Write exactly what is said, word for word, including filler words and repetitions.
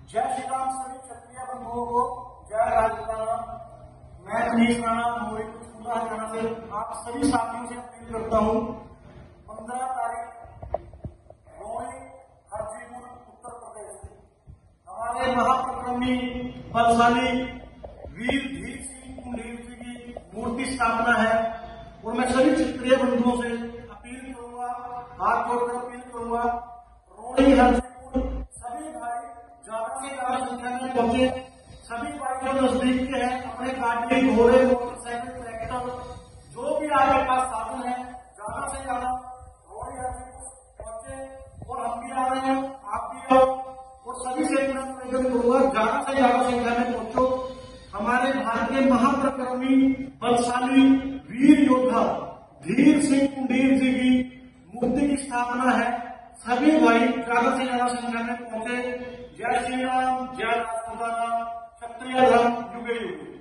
जय श्री राम सभी क्षत्रिय बंधुओं को, जय राजपुताना। मैं मनीष राणा मोरी कुचकुला हरियाणा से आप सभी साथियों से अपील करता हूँ। पंद्रह तारीख रोहिणी हाजीपुर उत्तर प्रदेश हमारे महाप्रक्रमी बलशाली वीर धीर सिंह कुंडीर जी की मूर्ति स्थापना है और मैं सभी क्षत्रिय बंधुओं से अपील करूंगा, हाथ जोड़कर अपील करूंगा, रोहिणी हाजीपुर सभी भाई ज्यादा से ज्यादा संख्या में पहुंचे। सभी भाई जो नजदीक के हैं अपने गाड़ी, घोड़े, मोटरसाइकिल, ट्रैक्टर जो भी आपके पास साधन है ज्यादा से ज्यादा रोहिणी हाजीपुर पहुंचे और हम भी आ रहे हैं, आप भी आओ और सभी से तुरंत निवेदन करूंगा ज्यादा से ज्यादा संख्या में पहुंचो। हमारे भारत के महाप्रक्रमी बलशाली वीर योद्धा धीर सिंह कुंडीर जी की मूर्ति की स्थापना है। सभी भाई ज्यादा से ज्यादा संख्या में पहुंचे। जय श्री राम, जय राजपुताना, क्षत्रिय धर्म युगे युगे।